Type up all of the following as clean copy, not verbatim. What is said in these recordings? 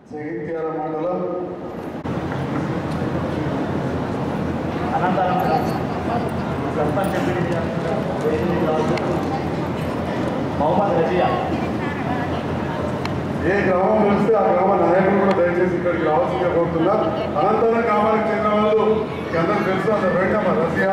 జగిత్యాల మండలం అనంతరం సర్పంచ్ మొహమ్మద్ రజియా. ఏ గ్రామం తెలిస్తే ఆ గ్రామ నాయకులు కూడా దయచేసి ఇక్కడికి రావాల్సిందిగా కోరుతున్నా. అనంతరం గ్రామానికి చెందిన వాళ్ళు అందరూ తెలుసు, అందరు వెంటనే రజియా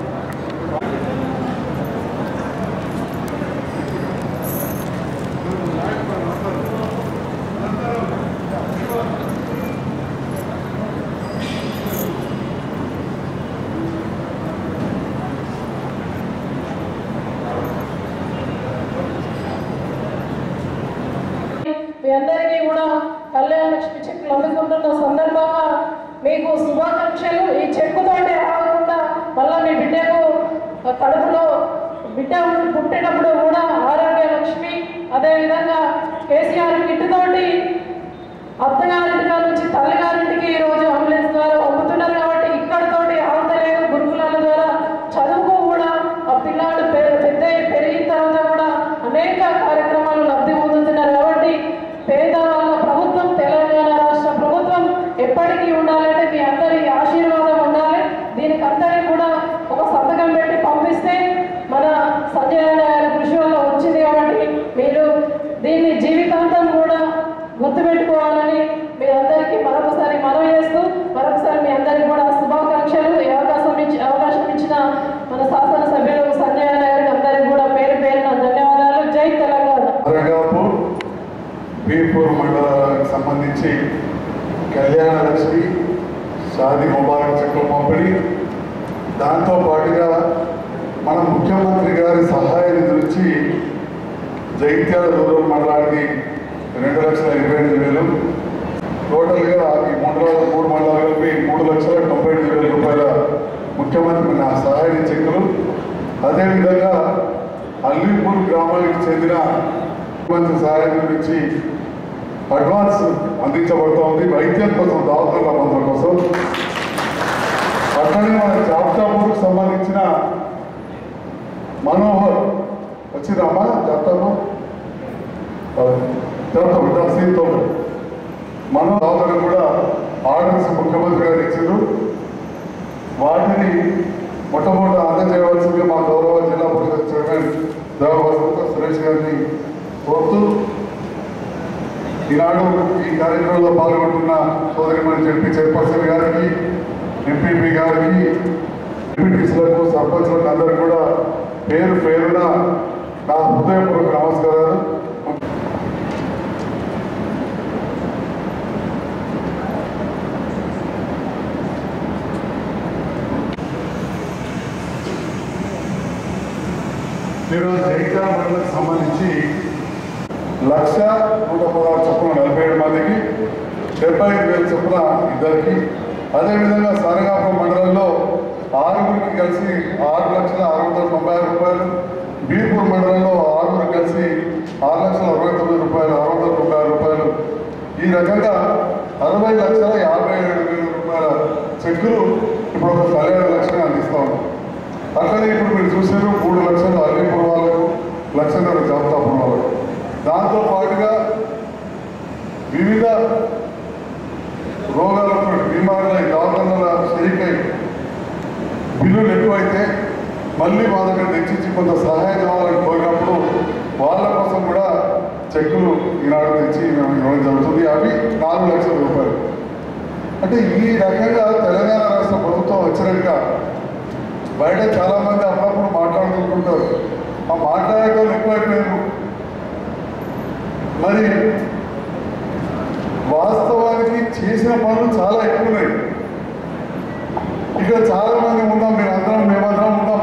మీ అందరికీ కూడా కళ్యాణ లక్ష్మి చెక్కులు అందుకుంటున్న సందర్భంగా మీకు శుభాకాంక్షలు. ఈ చెక్కుతోటే ఆగకుండా మళ్ళీ మీ బిడ్డకు కడుపులో బిడ్డ పుట్టినప్పుడు కూడా ఆరోగ్య లక్ష్మి, అదేవిధంగా కేసీఆర్ కిట్టుతోటి అత్తగారింటిగా నుంచి తల్లిగారింటికి ఈరోజు అంబులెన్స్ ద్వారా పంపుతున్నారు. కాబట్టి ఇక్కడతోటి ఆగుతలేదు. గురుకులాల ద్వారా చదువుకు కూడా ఆ పిల్లాడు పెద్ద పెరిగిన తర్వాత కూడా అనేక కార్యక్రమాలు లబ్ధి పొందుతున్నారు. కాబట్టి పేదవాళ్ళ ప్రభుత్వం, తెలంగాణ రాష్ట్ర ప్రభుత్వం ఎప్పటికీ ఉండాలంటే మీ అందరి ఆశీర్వాదం ఉండాలి. దీనికి అందరికీ కూడా ఒక సంతకం పెట్టి పంపిస్తే మన సంజయ్ గారి కృషి వల్ల వచ్చింది. కాబట్టి మీరు దీన్ని జీవితాంతం కూడా గుర్తుపెట్టుకోవాలని మీరందరికీ మరొకసారి మనవి చేస్తూ, మరొకసారి మీ అందరికీ కూడా శుభాకాంక్షలు. ఈ అవకాశం ఇచ్చిన మన శాసనసభ్యులు సంజయ్ గారికి అందరికీ కూడా పేరు పేరున ధన్యవాదాలు. జై తెలంగాణ. అరగాపూర్ బీర్పూర్ మండలానికి సంబంధించి కళ్యాణ లక్ష్మి, షాదీ ముబారక్ చెక్కుల పంపిణీ, దాంతో పాటుగా మన ముఖ్యమంత్రి గారి సహాయ నిధి నుంచి జగిత్యాల రూరల్ మండలానికి 2,28,000, టోటల్గా ఈ మూడు మండలాలు కలిపి 3,98,000 రూపాయల ముఖ్యమంత్రి నా సహాయ చెక్కులు. అదేవిధంగా అల్లీపూర్ గ్రామానికి చెందిన ముఖ్యమంత్రి సహాయం నుంచి అడ్వాన్స్ అందించబడుతోంది వైద్యం కోసం, దవాఖాన మందుల కోసం. అట్లనే మన జాప్తాపూర్కు సంబంధించిన మనోహర్ వచ్చిందమ్మా, జాప్తాపూర్ సీతో మనోహర్ కూడా ఆర్డర్స్ ముఖ్యమంత్రి గారు ఇచ్చారు. వాటిని మొట్టమొదట అందజేయవలసింది మా గౌరవ జిల్లా పరిషత్ చైర్మన్ దేవవసంత సురేష్ గారిని కోరుతూ, ఈనాడు ఈ కార్యక్రమంలో పాల్గొంటున్న సోదరిమణి జడ్పీ చైర్పర్సన్ గారికి, ఎంపీపీ గారికి, ఎంపీటీసీలకు, సర్పంచ్లకు అందరూ కూడా పేరు పేరున నా హృదయపూర్వక నమస్కారాలు. ఈరోజు జగిత్యాల మండలానికి సంబంధించి 1,116 చొప్పున 47 మందికి, 75,000 చొప్పున ఇద్దరికి, అదేవిధంగా సారంగాపురం మండలంలో 6గురికి కలిసి 6,60,90,000 రూపాయలు, బీర్పూర్ మండలంలో 6గురికి కలిసి 6,69,000 రూపాయలు, 690,000 రూపాయలు, ఈ రకంగా 60,57,000 రూపాయల చెక్కులు ఇప్పుడు ఒక కళ్యాణ లక్ష్యాన్ని అందిస్తూ ఉన్నాం. అట్లనే ఇప్పుడు మీరు చూసారు 3 లక్షలు అల్లీపూర్ వాళ్ళకు, 1,00,000 జాప్తాపూర్ వాళ్ళకు. దాంతో పాటుగా వివిధ రోగాలతో బీమారులై దవాఖానాల షరీకై బిల్లులు ఎక్కువైతే మళ్ళీ మా దగ్గర తెచ్చి కొంత సహాయం కావాలని కోరినప్పుడు వాళ్ళ కోసం కూడా చెక్కులు ఈనాడు తెచ్చి మేము ఇవ్వడం జరుగుతుంది. అవి 4 లక్షల రూపాయలు. అంటే ఈ రకంగా తెలంగాణ రాష్ట్ర ప్రభుత్వం వచ్చినాక బయట చాలామంది అప్పుడప్పుడు మాట్లాడుతుంటారు, ఆ మాట్లాడేటోళ్ళు ఎక్కువైపోయారు. మరి వాస్తవానికి చేసిన పనులు చాలా ఎక్కువన్నాయి. ఇక్కడ చాలా మంది ఉన్నాం, మేమందరం ఉన్నాం.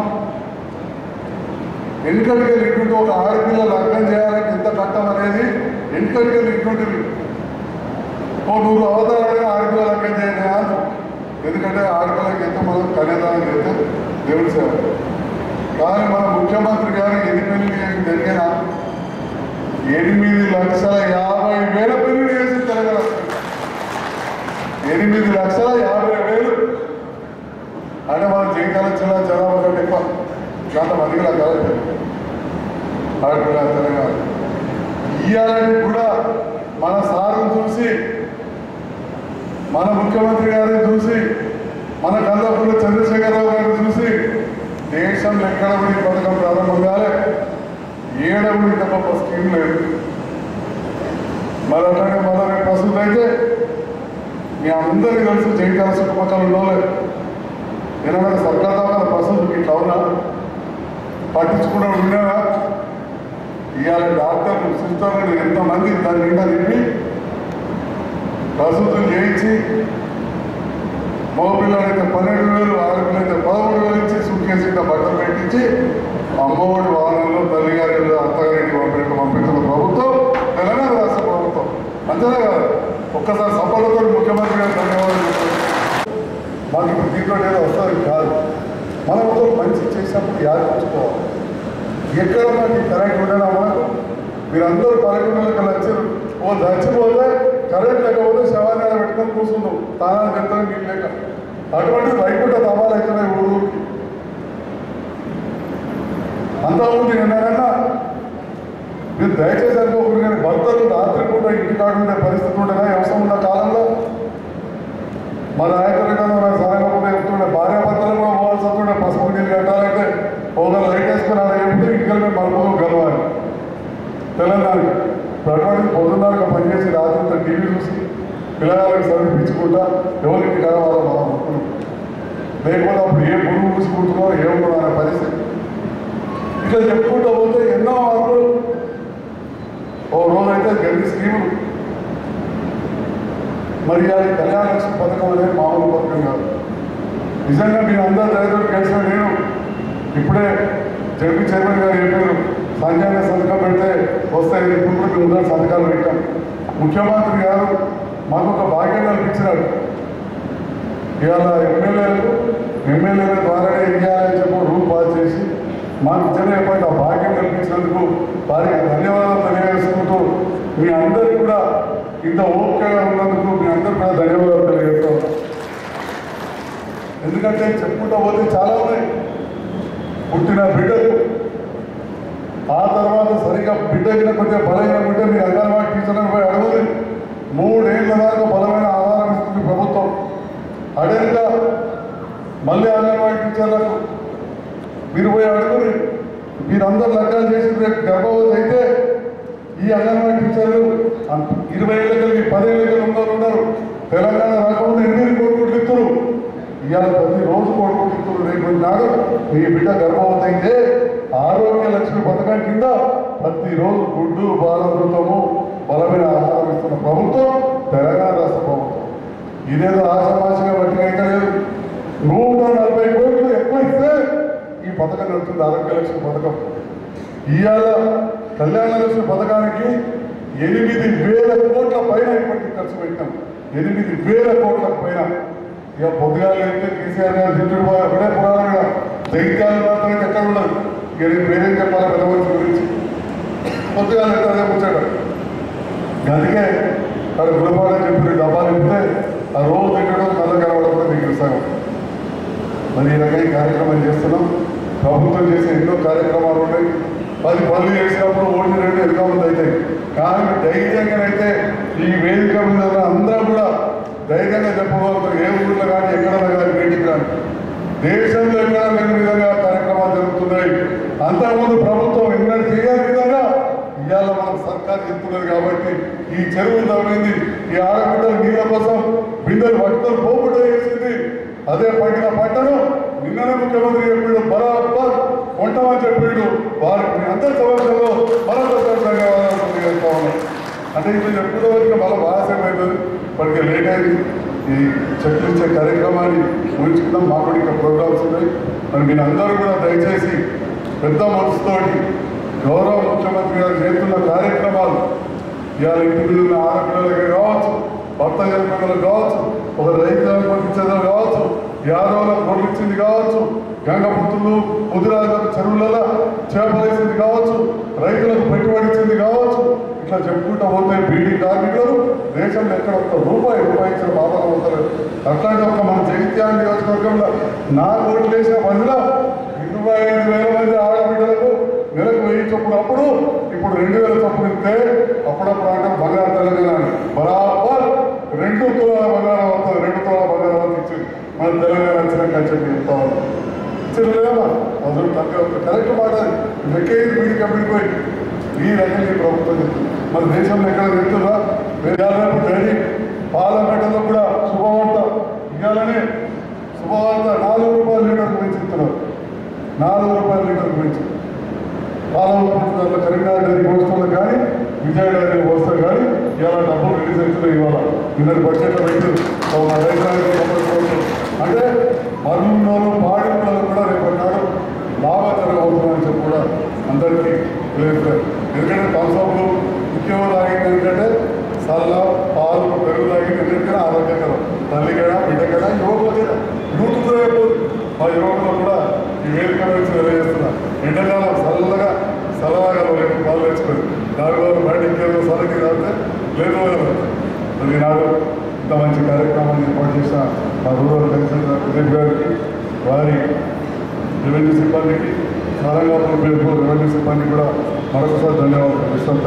వెనుకటిగా ఇటువంటి ఒక ఆడపిల్ల లగ్నం చేయాలంటే ఎంత కట్టం అనేది వెనుకటిగా ఇటువంటివి. నువ్వు అవతారాలుగా ఆడపిల్ల లగ్నం చేయాలి, ఎందుకంటే ఆడపిల్లకి ఎంత మనం కన్యాదానం చేస్తే దేవుడి సేవ. కానీ మన ముఖ్యమంత్రి గారికి ఎన్ని పెళ్లి జరిగిన 8,50,000 పెళ్లి చేసి తెలంగాణ 8,50,000 అంటే మన జగిత్యాల జిల్లా జనాభా కంటే ఎక్కువ, గత మందికి కాదు ఆడపిల్ల తెలంగాణ. ఇయ్యాలని కూడా మన సారును చూసి మన ముఖ్యమంత్రి గారిని చూసి మన కల్లాపూర్ల చంద్రశేఖరరావు గారిని చూసి దేశంలో ఎక్కడ కూడా ఈ పథకం ప్రారంభం కాలే, ఏడవడి తప్ప స్కీమ్ లేదు. మరి అట్లాగే మన ప్రస్తుతం అయితే మీ అందరికీ తెలుసు జైకాల చుట్టుపక్కల లేదు. ఎందుకంటే సర్కార్ దాకా ప్రస్తుతం ఇట్లా అవునా పట్టించుకుంటూ ఉండేవా? ఇవాళ డాక్టర్లు సిస్టర్లు ఎంతమంది దాని నిండా తిరిగి ప్రస్తుతం చేయించి మగపిల్లలైతే 12,000, ఆడపిల్లలైతే 13,000 ఇచ్చి సూట్కేసి బట్టలు పెట్టించి అమ్మఒడి వాహనంలో తల్లిగారి అత్తగారికి పంపించిన ప్రభుత్వం తెలంగాణ రాష్ట్ర ప్రభుత్వం. అంతేనా కాదు? ఒక్కసారి సఫలతో ముఖ్యమంత్రి గారు ధన్యవాదాలు చెప్తారు. మాకు ఇప్పుడు దీంట్లో ఏదో వస్తుంది కాదు, మనం మంచి చేసినప్పుడు యాదించుకోవాలి. ఎక్కడ మనకి కరెంట్ ఉండేనా మనకు? మీరందరూ 11 గంటలకు వచ్చారు. చచ్చిపోతే కరెంట్ లేకపోతే శవాన్ని పెట్టుకొని కూర్చుందాం, తానాలు చెప్తాను నీళ్ళు లేక. అటువంటి రైతుట తమాలు అవుతున్నాయి ఊరికి. అంతకుముందు ఏంటన్నా మీరు దయచేసి అనుకోకూడదు, కానీ భర్తలు రాత్రిపూట ఇంటికాడ ఉండే పరిస్థితి ఉండేనా వ్యవసాయం ఉన్న కాలంలో? మన నాయకులు మన సాయంగా చెప్తుండే భార్యాభర్తలు కూడా పోవాల్సి వస్తుండే. పసుపు నీళ్ళు కట్టాలంటే ఒక లైట్ వేసుకుని అలా చెప్తే ఇంకా మేము మలుపులు గెలవాలి తెలంగాణకి. అటువంటి పొద్దున్నరగా పనిచేసి రాత్రి టీవీ చూసి పిల్లగాళ్ళకి చదివించుకుంటా ఎవరికి కావాలో మనం అనుకున్నాం. లేకపోతే అప్పుడు ఏ పురుగు పూసుకుంటున్నారో ఏమో అనే పరిస్థితి. ఇట్లా చెప్పుకుంటూ పోతే ఎన్నో మార్పులు. ఓ రోజైతే గది స్కీములు. మరి అది కళ్యాణ లక్ష్మి పథకం అనేది మామూలు పథకం కాదు. నిజంగా మీరు అందరూ రైతులు కలిసిన నేను ఇప్పుడే జడ్పీ చైర్మన్ గారు చెప్పారు, సంఖ్యాన్ని సంతకం పెడితే వస్తాయి. ఇప్పుడు మీరు సంతకాలు పెట్టాం. ముఖ్యమంత్రి గారు మాకు ఒక భాగ్యం కల్పించినాడు. ఇవాళ ఎమ్మెల్యేల ద్వారానే ఇవ్వాలని చెప్పి రూల్ పాస్ చేసి మాకు ఇచ్చిన ఆ భాగ్యం కల్పించినందుకు వారికి ధన్యవాదాలు తెలియజేసుకుంటూ మీ అందరికీ కూడా ఇంత ఓపికగా ఉన్నందుకు మీ అందరికీ కూడా ధన్యవాదాలు తెలియజేస్తూ ఉన్నాం. ఎందుకంటే చెప్పుకుంటూ పోతే చాలా ఉన్నాయి. పుట్టిన బిడ్డలు ఆ తర్వాత సరిగ్గా బిడ్డకిన కొంచెం బలహీన ఉంటే మీరు అంగన్వాడీ టీచర్లను పోయి అడగదు. 3 ఏళ్ల దాకా బలమైన ఆధారం ఇస్తుంది ప్రభుత్వం. అడేగా మళ్ళీ అంగన్వాడీ టీచర్లకు మీరు పోయి అడుగుని. మీరందరూ లెక్కలు చేసి రేపు గర్భవతి అయితే ఈ అంగన్వాడీ టీచర్లు 20 ఏళ్ళ కలిగి 10 ఏళ్ళ కలిగి ఉన్నారు. తెలంగాణ రాకుండా 8 కోట్లు ఇస్తారు. ఇవాళ ప్రతిరోజు కోట్లు ఇస్తారు. రేపు నాడు మీ బిడ్డ గర్భవతి అయితే ఆరోగ్య లక్ష్మి పథకం కింద ప్రతిరోజు గుడ్డు బాలమృతము బలమైన ఆహారం ఇస్తున్న ప్రభుత్వం తెలంగాణ రాష్ట్ర ప్రభుత్వం. ఇదేదో ఆశామాషగా బట్టి అయితే లేదు. 140 కోట్లు ఎక్కువ ఇస్తే ఈ పథకం నడుస్తుంది. ఆరోగ్య లక్ష్మి పథకం ఇవాళ కళ్యాణ లక్ష్మి పథకానికి 8,000 కోట్ల పైన ఇప్పటికీ ఖర్చు పెట్టాం. 8,000 కోట్ల పైన. ఇక పొద్దుగాలు అయితే కేసీఆర్ గారు దిట్టుడు ఒకటే పురాణంగా జైత్యాలు మాత్రమే ఎక్కడ ఉండదు. ఇక నేను వేరేం చెప్పాలి పెద్ద మనిషి గురించి. పొద్దుగాలు అయితే అదే ముచ్చాడు. అందుకే అక్కడ గుణపాలని చెప్పి డబ్బాలు ఇస్తే ఆ రోజు తిట్టడం కళ్ళ కలవడం కూడా మీకు ఇస్తాను. మరి ఈ రకంగా కార్యక్రమం చేస్తున్నాం. ప్రభుత్వం చేసే ఎన్నో కార్యక్రమాలు ఉన్నాయి. 10 పనులు చేసినప్పుడు ఓట్లు 2 ఎదుగా ముందు అవుతాయి. కానీ ధైర్యంగానైతే ఈ వేదిక మీద అందరూ కూడా ధైర్యంగా చెప్పగలుగుతారు. ఏ ఊళ్ళో కానీ ఎక్కడన్నా కానీ బయటికి రాని దేశంలో ఎక్కడ లేని విధంగా కార్యక్రమాలు జరుగుతున్నాయి. అంతకుముందు ప్రభుత్వం ఎన్నడూ చేయని విధంగా ఇవాళ మనం సర్కారు చెప్తున్నది కాబట్టి ఈ చెరువులు తవ్వింది. ఈ ఆడబిడ్డల నీళ్ళ కోసం బిడ్డలు పట్టుకొని పోకుండా చేసింది. అదే పట్టిన పట్టను నిన్ననే ముఖ్యమంత్రి చెప్పాడు, బరాబర్ కొంటామని చెప్పాడు. వారికి అందరి సమస్యల్లో మరొకసారి ధన్యవాదాలు తెలియజేస్తా ఉన్నాం. అంటే ఇప్పుడు చెప్పుకునే వరకు మళ్ళీ బాగా అవుతుంది. ఇప్పటికే లేట్ అయింది. ఈ చెట్లు ఇచ్చే కార్యక్రమాన్ని ముగించుకుందాం. మాకు ఇంకా ప్రోగ్రామ్స్ ఉన్నాయి. మరి మీరు అందరూ కూడా దయచేసి పెద్ద మనసుతోటి గౌరవ ముఖ్యమంత్రి గారు చేస్తున్న కార్యక్రమాలు ఇవాళ ఇంటి మీద ఉన్న ఆడపిల్లలకి కావచ్చు, భర్త జన్మలకు కావచ్చు, ఒక రైతులకు పంపించేది కావచ్చు, యాదవులకు పొడిచింది కావచ్చు, గంగపుత్రులు ముదిరాజులకు చెరువులలో చేపలేసింది కావచ్చు, రైతులకు పెట్టుబడి ఇచ్చింది కావచ్చు. ఇట్లా చెప్పుకుంటూ పోతే బీడీ కార్మికులు దేశంలో ఎక్కడ ఒక్క రూపాయి ఇచ్చిన బాధలు అవుతారు. అట్లాంటి ఒక మన జగిత్యాల నియోజకవర్గంలో 4 ఓట్లు వేసిన బదులు 25,000 మంది ఆడబిడ్డలకు నెలకు 1000 చొప్పున అప్పుడు ఇప్పుడు 2,000 చొప్పున ఇస్తే అప్పుడప్పుడు అంటే బంగారు తెలంగాణ బరాబర్ 2 తులాల బంగారం అవుతుంది. చెప్తా ఉన్నాం. ఇచ్చలేమా అసలు కరెక్ట్ మాట వెక్కేది మీది కంపెనీ పోయి ఈ రకంగా ఈ ప్రభుత్వం చెప్తుంది. మన దేశంలో ఎక్కడ చెప్తుందా రేపు డైరీ పార్లమెంట్లో కూడా శుభవార్త ఇవ్వాలని శుభవార్త 4 రూపాయల లీటర్కు పెంచుతున్నారు. 4 రూపాయల లీటర్కు పెంచి పాల ఉత్పత్తుల కరీంనగర్ డైరీ కోస్టర్లు కానీ విజయ డైరీ కోస్టర్ కానీ ఇవాళ డబ్బులు రిలీజ్ అవుతున్నాయి. ఇవాళ నిన్నటి బడ్జెట్లో పెట్టి అంటే మరున్నోళ్ళు పాడింపులను కూడా రేపటి నాడు లాభకరం అవుతుందని చెప్పి కూడా అందరికీ తెలియజేస్తారు. ఎందుకంటే థమ్స్అప్లు ముఖ్యంగా తాగింది ఏంటంటే చల్ల పాలు పెరుగు తాగింది ఎందుకంటే ఆరోగ్యకరం తల్లికైనా బిడ్డకైనా యువకులకైనా యూట్యూబ్లో అయిపోతుంది. మా యువకులు కూడా ఈ వేదిక నుంచి తెలియజేస్తున్నా ఎండాకాలం చల్లగా రేపు పాలు తెచ్చుకొని దానివల్ల బయట ఇంకేదో సరికి రాస్తే లేదు అది నాడు ఇంత మంచి కార్యక్రమాన్ని ఏర్పాటు చేసిన మా రూరల్ కమిషనర్ ప్రదీప్ గారికి వారి రెవెన్యూ సిబ్బందికి సారంగాపురం పేరు రెవెన్యూ సిబ్బందికి కూడా మరొకసారి ధన్యవాదాలు. విశ్వం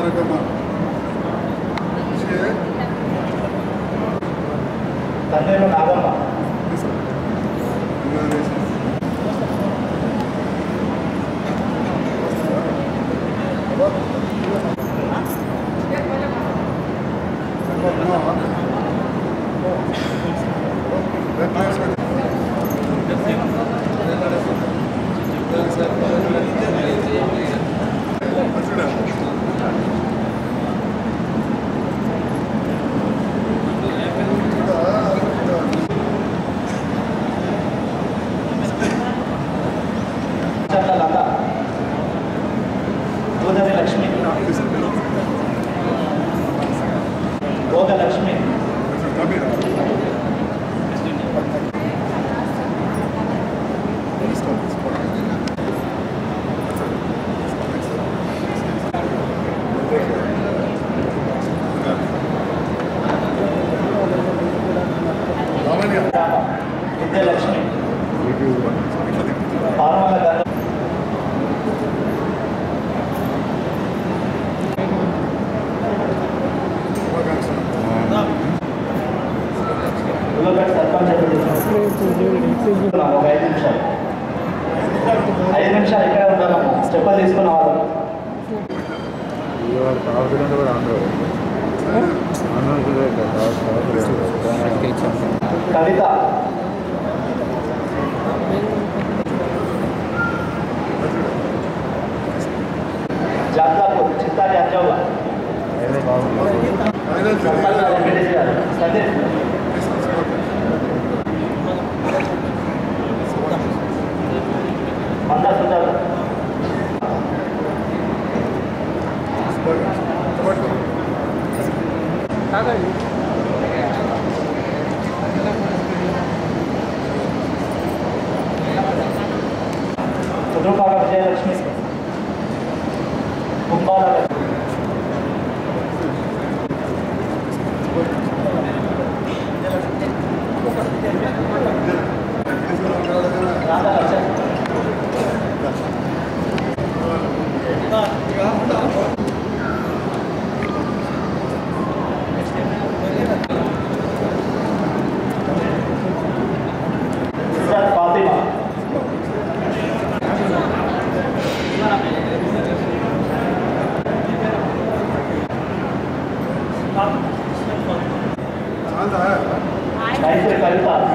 తండ్రి నాగమ్మ లక్ష్మి విద్యలక్ష్మి పార్వల ఒక 5 నిమిషాలు ఇక్కడ ఉంటాము. స్టెప్పులు తీసుకున్న వాళ్ళు కవిత జాత్లాపూర్ చిత్తారి అంజవ్వ సందీప్ మందా సుజాత కుటుంబాల విజయలక్ష్మి కుంభాల ఫాతిమా కవిత